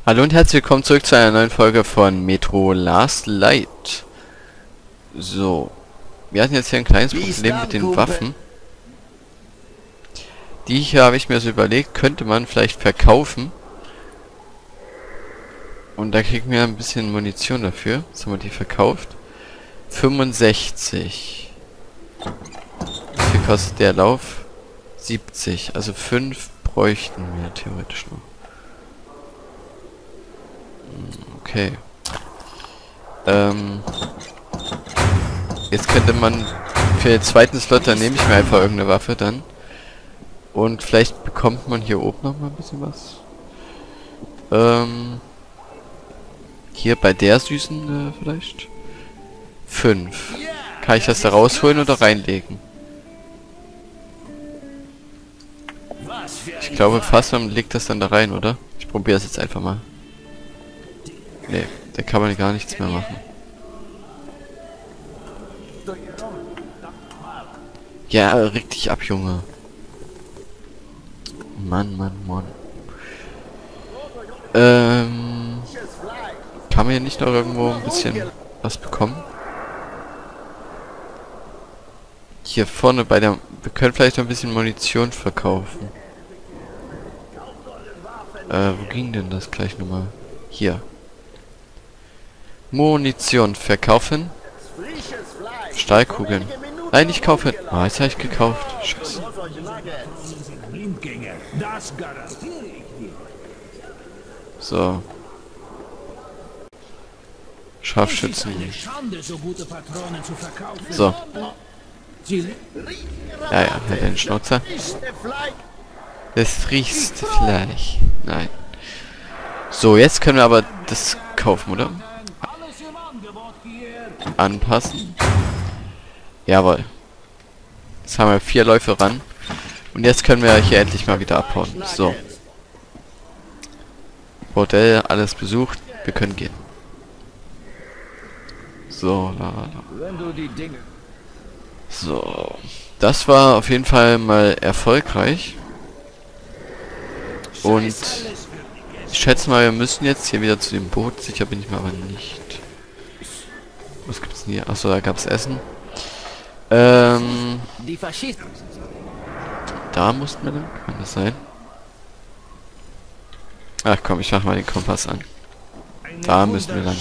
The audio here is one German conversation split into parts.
Hallo und herzlich willkommen zurück zu einer neuen Folge von Metro Last Light. So, wir hatten jetzt hier ein kleines Problem mit den Waffen. Die hier habe ich mir so überlegt, könnte man vielleicht verkaufen. Und da kriegen wir ein bisschen Munition dafür. Jetzt haben wir die verkauft. 65. Wie viel kostet der Lauf? 70. Also 5 bräuchten wir theoretisch noch. Okay. Jetzt könnte man für den zweiten Slot, dann nehme ich mir einfach irgendeine Waffe dann. Und vielleicht bekommt man hier oben noch mal ein bisschen was. Hier bei der süßen vielleicht. 5. Kann ich das da rausholen oder reinlegen? Ich glaube fast, man legt das dann da rein, oder? Ich probiere es jetzt einfach mal. Nee, da kann man gar nichts mehr machen. Ja, reg dich ab, Junge. Mann, Mann, Mann. Kann man hier nicht noch irgendwo ein bisschen was bekommen? Hier vorne bei der... Wir können vielleicht noch ein bisschen Munition verkaufen. Wo ging denn das gleich nochmal? Hier. Munition verkaufen. Stahlkugeln. Nein, nicht kaufen. Ah, jetzt habe ich gekauft. Scheiße. So. Scharfschützen. So. Ja, ja, halt den Schnauzer. Das riecht Fleisch. Nein. So, jetzt können wir aber das kaufen, oder? Anpassen. Jawohl. Jetzt haben wir 4 Läufe ran. Und jetzt können wir hier endlich mal wieder abhauen. So. Bordell, alles besucht. Wir können gehen. So, so. Das war auf jeden Fall mal erfolgreich. Und ich schätze mal, wir müssen jetzt hier wieder zu dem Boot. Sicher bin ich mir aber nicht. Was gibt's denn hier? Achso, da gab's Essen. Da mussten wir dann. Kann das sein? Ach komm, ich mach mal den Kompass an. Da müssen wir lang.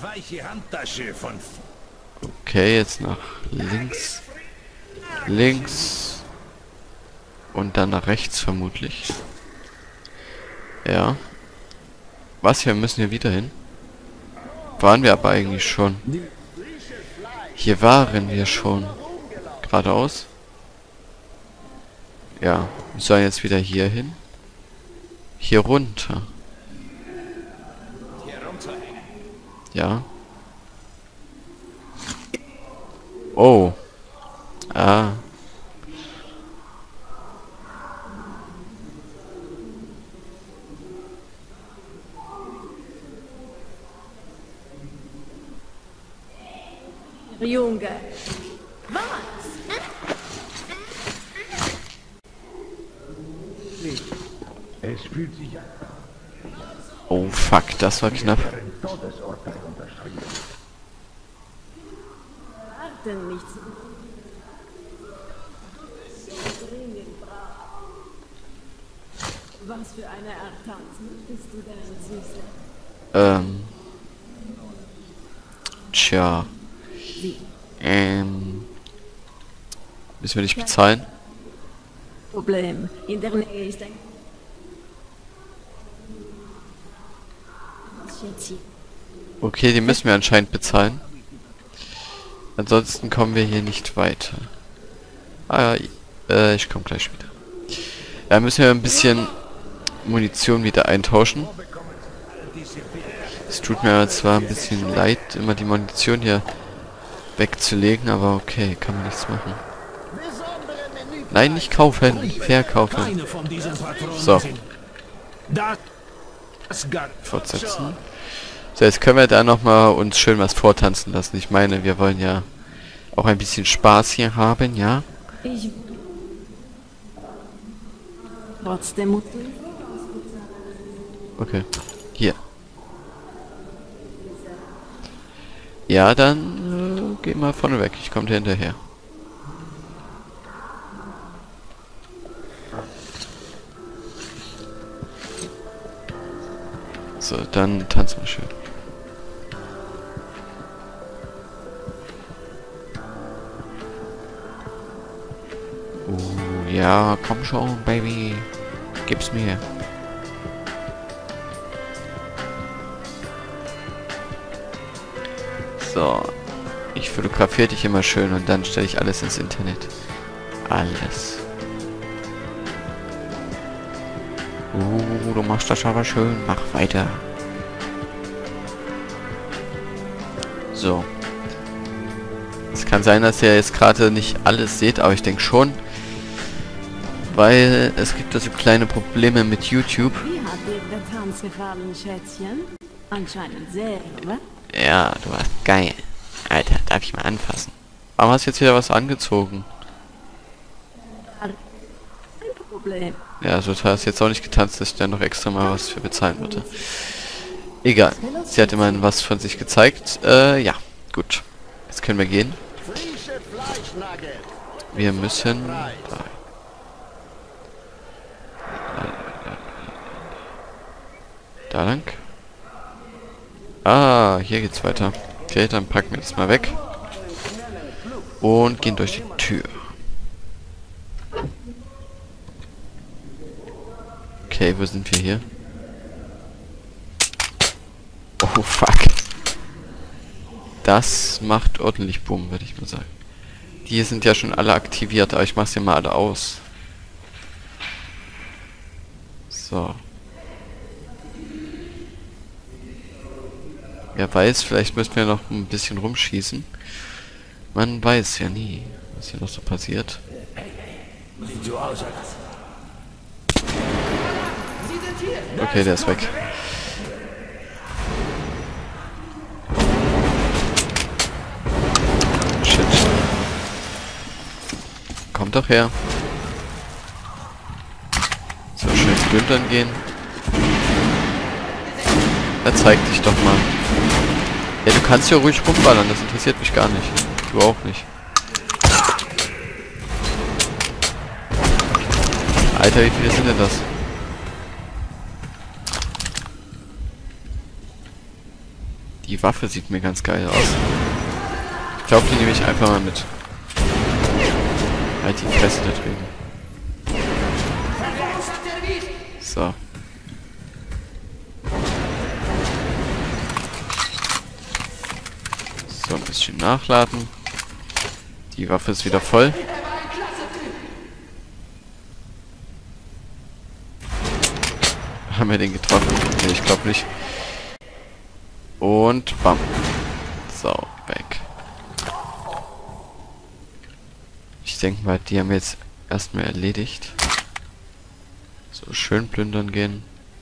Okay, jetzt nach links. Links. Und dann nach rechts vermutlich. Ja. Was? Wir müssen hier wieder hin? Waren wir aber eigentlich schon. Hier waren wir schon. Geradeaus. Ja. Wir sollen jetzt wieder hier hin. Hier runter. Ja. Oh. Ah. Junge. Was? Es fühlt sich an. Oh fuck, das war knapp. Todesurteil unterschrieben. Warten nicht so. Was für eine Art Tanzen bist du denn, Süße? Tja. Müssen wir nicht bezahlen? Problem. In der Nähe ist ein... Schätzchen. Okay, die müssen wir anscheinend bezahlen. Ansonsten kommen wir hier nicht weiter. Ah, ich komme gleich wieder. Ja, müssen wir ein bisschen Munition wieder eintauschen. Es tut mir zwar ein bisschen leid, immer die Munition hier wegzulegen, aber okay, kann man nichts machen. Nein, nicht kaufen, verkaufen. So. Fortsetzen. So, jetzt können wir da nochmal uns schön was vortanzen lassen. Ich meine, wir wollen ja auch ein bisschen Spaß hier haben, ja? Ich... Trotzdem... Okay. Hier. Ja, dann geh mal vorne weg. Ich komme dir hinterher. So, dann tanz mal schön. Ja, komm schon, Baby. Gib's mir. So. Ich fotografiere dich immer schön und dann stelle ich alles ins Internet. Alles. Du machst das aber schön. Mach weiter. So. Es kann sein, dass ihr jetzt gerade nicht alles seht, aber ich denke schon. Weil es gibt da so kleine Probleme mit YouTube. Wie hat dir der Tanz gefallen, Schätzchen? Anscheinend sehr, oder? Ja, du warst geil. Alter, darf ich mal anfassen? Warum hast du jetzt wieder was angezogen? Kein Problem. Ja, so hast du jetzt auch nicht getanzt, dass ich dann noch extra mal was für bezahlen würde. Egal. Sie hat immerhin was von sich gezeigt. Ja, gut. Jetzt können wir gehen. Wir müssen... Da lang. Ah, hier geht's weiter. Okay, dann packen wir das mal weg. Und gehen durch die Tür. Okay, wo sind wir hier? Oh, fuck. Das macht ordentlich Boom, würde ich mal sagen. Die sind ja schon alle aktiviert, aber ich mach's ja mal alle aus. So. Wer weiß, vielleicht müssen wir noch ein bisschen rumschießen. Man weiß ja nie, was hier noch so passiert. Okay, der ist weg. Shit. Kommt doch her. So, schön plündern gehen. Er zeigt dich doch mal. Ja, du kannst ja ruhig rumballern, das interessiert mich gar nicht. Du auch nicht. Alter, wie viele sind denn das? Die Waffe sieht mir ganz geil aus. Ich glaube, die nehme ich einfach mal mit. Halt die Fresse da drüben. So. So, ein bisschen nachladen. Die Waffe ist wieder voll. Haben wir den getroffen? Ne, ich glaube nicht. Und bam. So, weg. Ich denke mal, die haben wir jetzt erstmal erledigt. So, schön plündern gehen.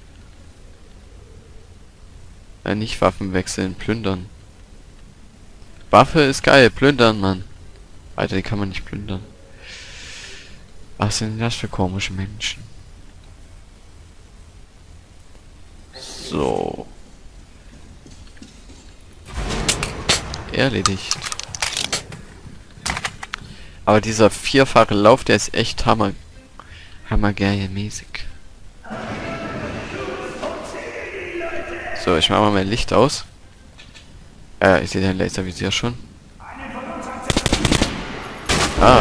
Nein, nicht Waffen wechseln, plündern. Waffe ist geil, plündern, Mann. Alter, die kann man nicht plündern. Was sind das für komische Menschen? So. Erledigt. Aber dieser vierfache Lauf, der ist echt hammergeil-mäßig. So, ich mache mal mein Licht aus. Ich sehe den Laservisier schon. Ah.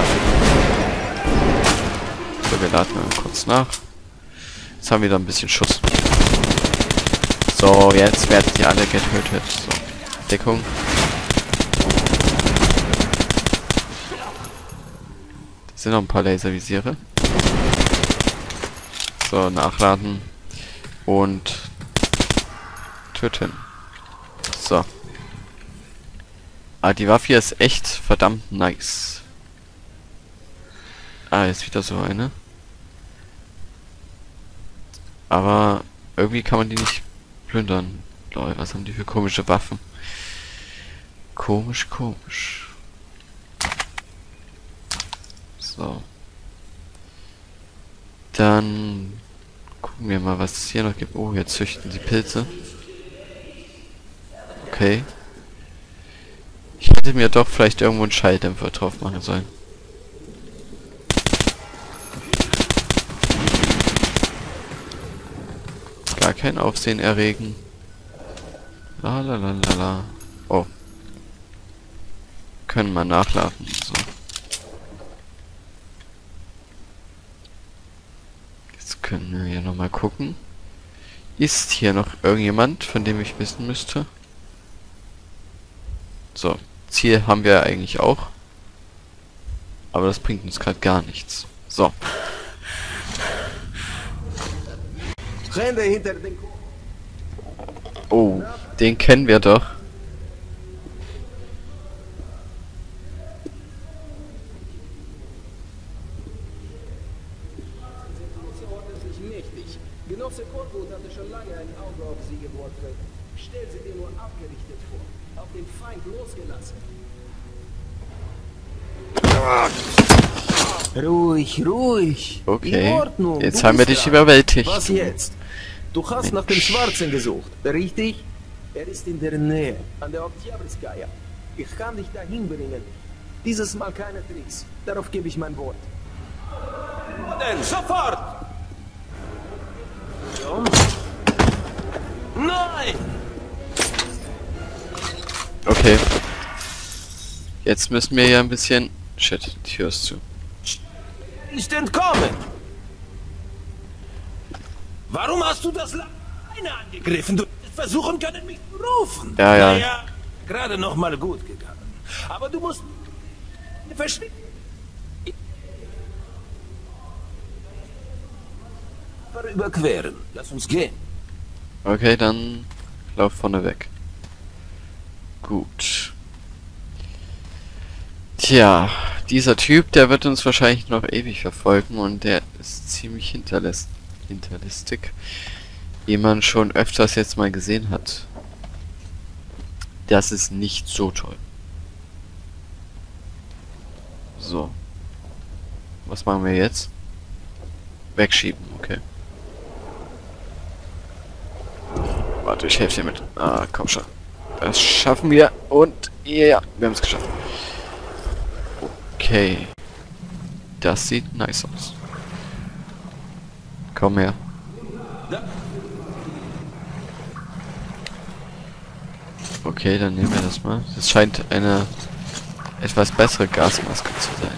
So, wir laden mal kurz nach. Jetzt haben wir da ein bisschen Schuss. So, jetzt werdet ihr alle getötet. So, Deckung. Das sind noch ein paar Laservisiere. So, nachladen. Und töten. So. Ah, die Waffe hier ist echt verdammt nice. Ah, jetzt wieder so eine. Aber irgendwie kann man die nicht plündern. Lol, was haben die für komische Waffen? Komisch, komisch. So. Dann gucken wir mal, was es hier noch gibt. Oh, jetzt züchten sie Pilze. Okay. Ich hätte mir doch vielleicht irgendwo einen Schalldämpfer drauf machen sollen. Gar kein Aufsehen erregen. La la la la la. Oh. Können wir nachladen. So. Jetzt können wir hier nochmal gucken. Ist hier noch irgendjemand, von dem ich wissen müsste? So. Ziel haben wir eigentlich auch. Aber das bringt uns gerade gar nichts. So. Renne hinter den... Oh, den kennen wir doch. Außerordentlich mächtig. Genosse Korkut hatte schon lange ein Auge auf sie geworfen. Stell sie dir nur abgerichtet vor. Auf den Feind losgelassen. Ruhig, ruhig. Okay. In Ordnung. Jetzt Du haben wir bist dich dran. überwältigt. Was jetzt? Du hast nach dem Schwarzen gesucht, richtig? Er ist in der Nähe, an der Oktyabrskaya. Ich kann dich dahin bringen. Dieses Mal keine Tricks. Darauf gebe ich mein Wort. Denn sofort! Nein! Okay. Jetzt müssen wir ja ein bisschen... Shit, die Tür ist zu. Ist entkommen! Warum hast du das Leine angegriffen? Du hättest versuchen können, mich zu rufen. Ja, ja. Naja, gerade noch mal gut gegangen. Aber du musst... verschwinden. Überqueren. Lass uns gehen. Okay, dann lauf vorne weg. Gut. Tja, dieser Typ, der wird uns wahrscheinlich noch ewig verfolgen und der ist ziemlich hinterlistig, wie man schon öfters jetzt mal gesehen hat. Das ist nicht so toll. So. Was machen wir jetzt? Wegschieben, okay. Warte, ich helfe dir mit. Ah, komm schon. Das schaffen wir. Und ja, wir haben es geschafft. Okay. Das sieht nice aus. Komm her. Okay, dann nehmen wir das mal. Das scheint eine etwas bessere Gasmaske zu sein.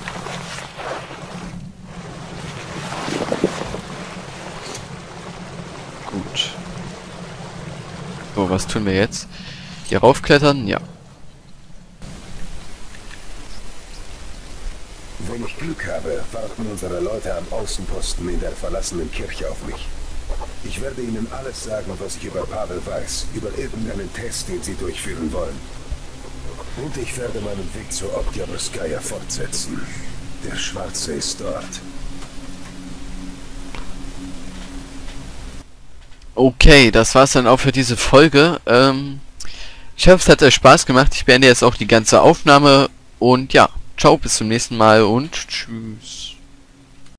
Gut. So, was tun wir jetzt? Hier raufklettern? Ja. Wenn ich Glück habe, warten unsere Leute am Außenposten in der verlassenen Kirche auf mich. Ich werde ihnen alles sagen, was ich über Pavel weiß, über irgendeinen Test, den sie durchführen wollen. Und ich werde meinen Weg zur Oktyabrskaya fortsetzen. Der Schwarze ist dort. Okay, das war's dann auch für diese Folge. Ich hoffe, es hat euch Spaß gemacht. Ich beende jetzt auch die ganze Aufnahme. Und ja, ciao, bis zum nächsten Mal und tschüss.